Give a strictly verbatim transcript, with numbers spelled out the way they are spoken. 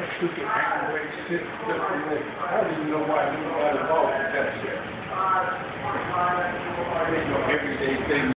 stupid angry shit. I don't even know why anybody involved with that shit. Everyday thing.